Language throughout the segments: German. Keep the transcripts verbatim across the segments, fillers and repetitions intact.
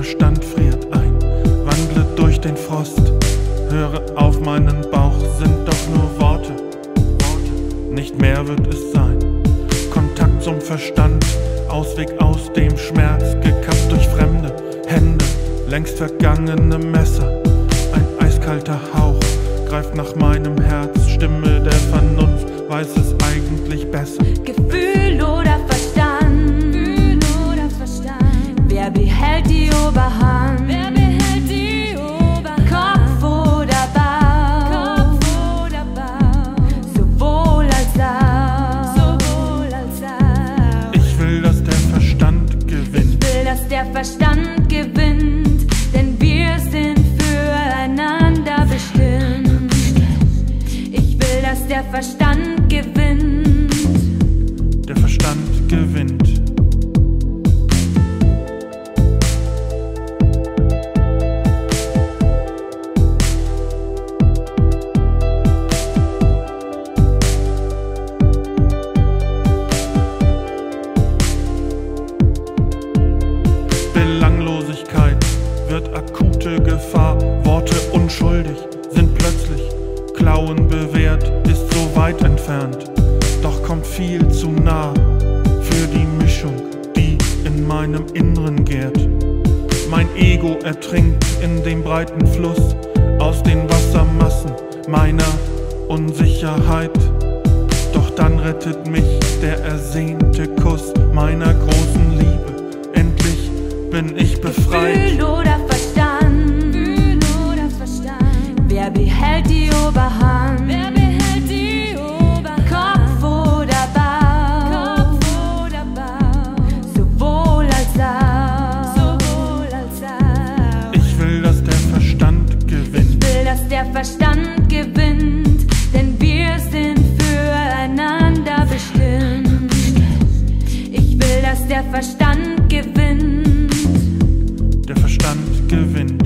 Verstand friert ein, wandle durch den Frost. Höre auf meinen Bauch, sind doch nur Worte. Nicht mehr wird es sein. Kontakt zum Verstand, Ausweg aus dem Schmerz, gekappt durch fremde Hände, längst vergangene Messer. Ein eiskalter Hauch greift nach meinem Herz, Stimme der Vernunft weiß es eigentlich besser. Gefühl oder Verstand, Gefühl oder Verstand. Wer behält die Oberhand? Wer behält die Oberhand? Kopf oder Bauch? Kopf oder Bauch? Sowohl als auch. Sowohl als auch. Ich will, dass der Verstand gewinnt. Ich will, dass der Verstand gewinnt, denn wir sind füreinander bestimmt. Ich will, dass der Verstand gewinnt. Der Verstand gewinnt. Belanglosigkeit wird akute Gefahr. Worte unschuldig sind plötzlich Klauen bewährt, ist so weit entfernt, doch kommt viel zu nah für die Mischung, die in meinem Inneren gärt. Mein Ego ertrinkt in dem breiten Fluss aus den Wassermassen meiner Unsicherheit. Doch dann rettet mich der ersehnte Kuss meiner großen Liebe. Endlich bin ich befreit. Gefühl oder Verstand, Gefühl oder Verstand. Wer behält die Oberhand? Wer behält die Oberhand? Kopf oder Bauch? Kopf oder Bauch? Sowohl als auch. Sowohl als auch. Ich will, dass der Verstand gewinnt. Ich will, dass der Verstand gewinnt, denn wir sind füreinander bestimmt. Ich will, dass der Verstand gewinnt. Der Verstand gewinnt.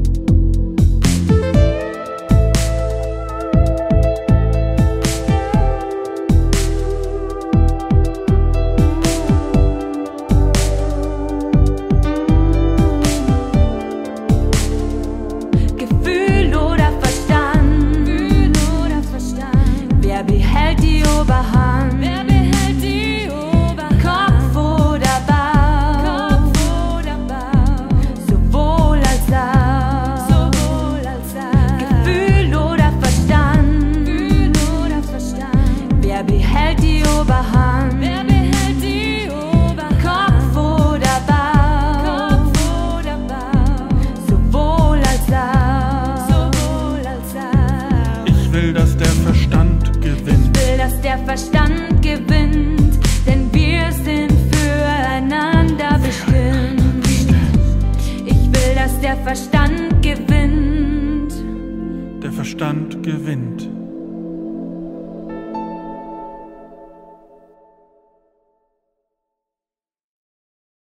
Gefühl oder Verstand, Gefühl oder Verstand. Wer behält die Oberhand? Wer behält die Oberhand? Kopf oder Bauch? Kopf oder Bauch? Sowohl als auch. Sowohl als auch. Gefühl oder Verstand, Gefühl oder Verstand. Wer behält die Oberhand? Wer behält die Oberhand? Kopf oder Bauch? Kopf oder Bauch? Sowohl als auch. Sowohl als auch. Ich will, dass der Verstand gewinnt. Ich will, dass der Verstand gewinnt, denn wir sind füreinander bestimmt. Ich will, dass der Verstand gewinnt. Der Verstand gewinnt.